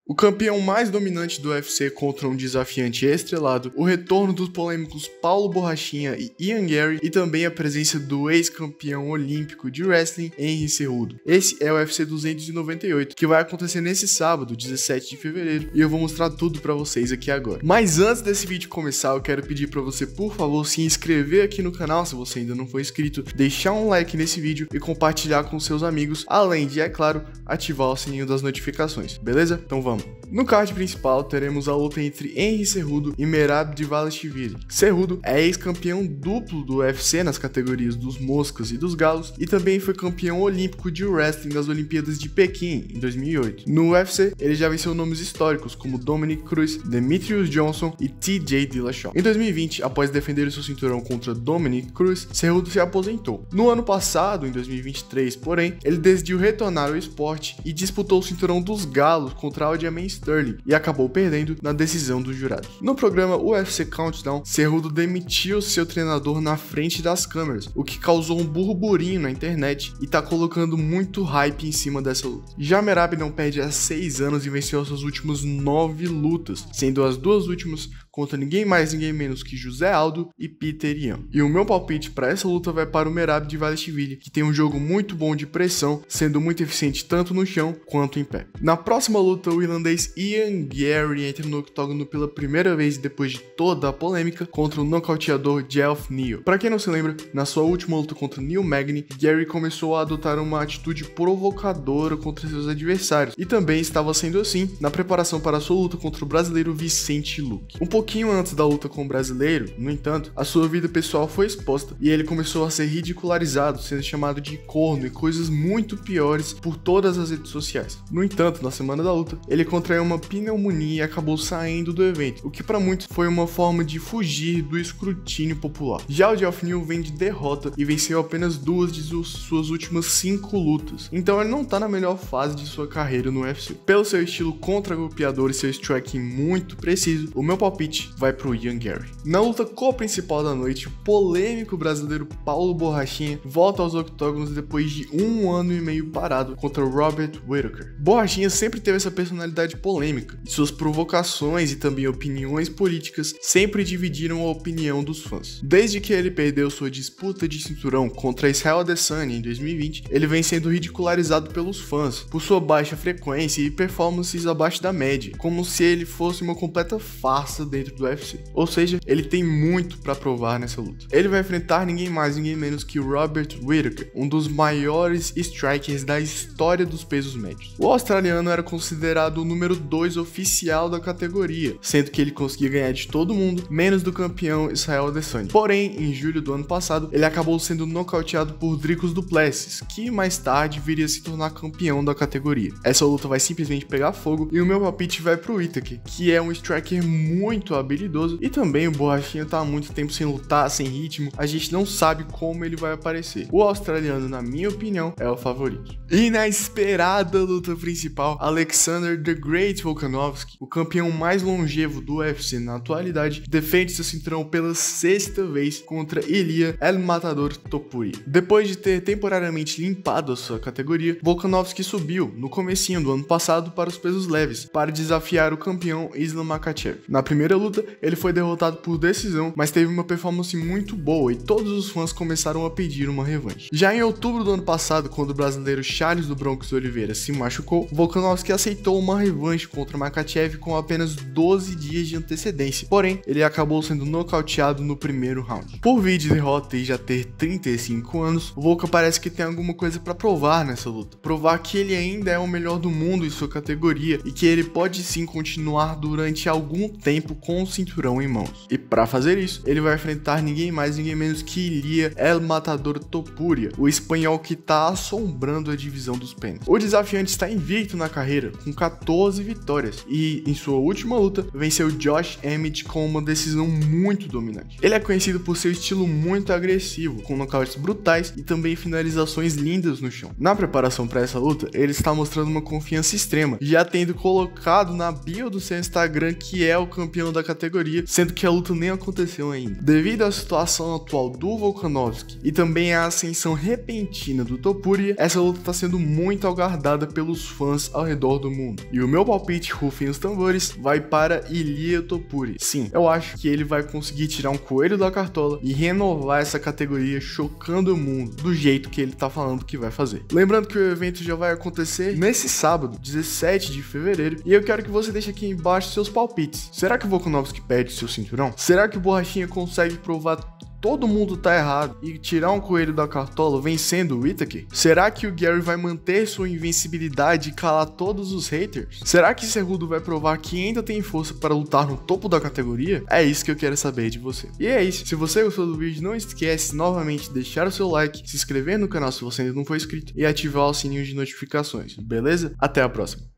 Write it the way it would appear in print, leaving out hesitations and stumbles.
O campeão mais dominante do UFC contra um desafiante estrelado, o retorno dos polêmicos Paulo Borrachinha e Ian Garry e também a presença do ex-campeão olímpico de wrestling Henry Cejudo. Esse é o UFC 298, que vai acontecer nesse sábado, 17 de fevereiro, e eu vou mostrar tudo pra vocês aqui agora. Mas antes desse vídeo começar, eu quero pedir pra você, por favor, se inscrever aqui no canal se você ainda não for inscrito, deixar um like nesse vídeo e compartilhar com seus amigos, além de, é claro, ativar o sininho das notificações, beleza? Então vamos. No card principal, teremos a luta entre Henry Cejudo e Merab Dvalishvili. Cejudo é ex-campeão duplo do UFC nas categorias dos moscas e dos galos e também foi campeão olímpico de wrestling das Olimpíadas de Pequim em 2008. No UFC, ele já venceu nomes históricos como Dominick Cruz, Demetrious Johnson e TJ Dillashaw. Em 2020, após defender o seu cinturão contra Dominick Cruz, Cejudo se aposentou. No ano passado, em 2023, porém, ele decidiu retornar ao esporte e disputou o cinturão dos galos contra Aljamain Sterling e acabou perdendo na decisão dos jurados. No programa UFC Countdown, Cejudo demitiu seu treinador na frente das câmeras, o que causou um burburinho na internet e tá colocando muito hype em cima dessa luta. Já Merab não perde há 6 anos e venceu as suas últimas 9 lutas, sendo as duas últimas contra ninguém mais ninguém menos que José Aldo e Peter Yan. E o meu palpite para essa luta vai para o Merab Dvalishvili, que tem um jogo muito bom de pressão, sendo muito eficiente tanto no chão quanto em pé. Na próxima luta, o irlandês Ian Garry entra no octógono pela primeira vez depois de toda a polêmica contra o nocauteador Geoff Neal. Para quem não se lembra, na sua última luta contra Neil Magny, Garry começou a adotar uma atitude provocadora contra seus adversários e também estava sendo assim na preparação para a sua luta contra o brasileiro Vicente Luque. Um pouquinho antes da luta com o brasileiro, no entanto, a sua vida pessoal foi exposta e ele começou a ser ridicularizado, sendo chamado de corno e coisas muito piores por todas as redes sociais. No entanto, na semana da luta, ele contraiu uma pneumonia e acabou saindo do evento, o que para muitos foi uma forma de fugir do escrutínio popular. Já o Geoff Neal vem de derrota e venceu apenas 2 de suas últimas 5 lutas, então ele não tá na melhor fase de sua carreira no UFC. Pelo seu estilo contra-golpeador e seu striking muito preciso, o meu palpite vai pro Ian Garry. Na luta co-principal da noite, o polêmico brasileiro Paulo Borrachinha volta aos octógonos depois de 1 ano e meio parado contra Robert Whittaker. Borrachinha sempre teve essa personalidade polêmica, e suas provocações e também opiniões políticas sempre dividiram a opinião dos fãs. Desde que ele perdeu sua disputa de cinturão contra Israel Adesanya em 2020, ele vem sendo ridicularizado pelos fãs por sua baixa frequência e performances abaixo da média, como se ele fosse uma completa farsa dentro do UFC. Ou seja, ele tem muito para provar nessa luta. Ele vai enfrentar ninguém mais, ninguém menos que Robert Whittaker, um dos maiores strikers da história dos pesos médios. O australiano era considerado o número 2 oficial da categoria, sendo que ele conseguia ganhar de todo mundo, menos do campeão Israel Adesanya. Porém, em julho do ano passado, ele acabou sendo nocauteado por Dricus du Plessis, que mais tarde viria a se tornar campeão da categoria. Essa luta vai simplesmente pegar fogo e o meu palpite vai pro Whittaker, que é um striker muito habilidoso, e também o Borrachinha tá há muito tempo sem lutar, sem ritmo, a gente não sabe como ele vai aparecer. O australiano, na minha opinião, é o favorito. E na esperada luta principal, Alexander The Great Volkanovski, o campeão mais longevo do UFC na atualidade, defende seu cinturão pela 6ª vez contra Ilia El Matador Topuria. Depois de ter temporariamente limpado a sua categoria, Volkanovski subiu no comecinho do ano passado para os pesos leves, para desafiar o campeão Islam Makhachev. Na primeira luta, ele foi derrotado por decisão, mas teve uma performance muito boa e todos os fãs começaram a pedir uma revanche. Já em outubro do ano passado, quando o brasileiro Charles do Bronx Oliveira se machucou, Volkanovski aceitou uma revanche contra Makhachev com apenas 12 dias de antecedência, porém, ele acabou sendo nocauteado no primeiro round. Por vir de derrota e já ter 35 anos, o Volka parece que tem alguma coisa para provar nessa luta. Provar que ele ainda é o melhor do mundo em sua categoria e que ele pode sim continuar durante algum tempo com o cinturão em mãos. E para fazer isso, ele vai enfrentar ninguém mais, ninguém menos que Ilia El Matador Topuria, o espanhol que tá assombrando a divisão dos penas. O desafiante está invicto na carreira, com 14 vitórias, e em sua última luta, venceu Josh Emmett com uma decisão muito dominante. Ele é conhecido por seu estilo muito agressivo, com nocautes brutais e também finalizações lindas no chão. Na preparação para essa luta, ele está mostrando uma confiança extrema, já tendo colocado na bio do seu Instagram que é o campeão da categoria, sendo que a luta nem aconteceu ainda. Devido à situação atual do Volkanovski e também à ascensão repentina do Topuria, essa luta está sendo muito aguardada pelos fãs ao redor do mundo. E o meu palpite, rufem os tambores, vai para Ilia Topuria. Sim, eu acho que ele vai conseguir tirar um coelho da cartola e renovar essa categoria, chocando o mundo do jeito que ele tá falando que vai fazer. Lembrando que o evento já vai acontecer nesse sábado, 17 de fevereiro, e eu quero que você deixe aqui embaixo seus palpites. Será que o Volkanovski perde seu cinturão? Será que o Borrachinha consegue provar todo mundo tá errado e tirar um coelho da cartola vencendo o Whittaker? Será que o Gary vai manter sua invencibilidade e calar todos os haters? Será que Cerrudo vai provar que ainda tem força para lutar no topo da categoria? É isso que eu quero saber de você. E é isso, se você gostou do vídeo, não esquece novamente de deixar o seu like, se inscrever no canal se você ainda não for inscrito e ativar o sininho de notificações, beleza? Até a próxima!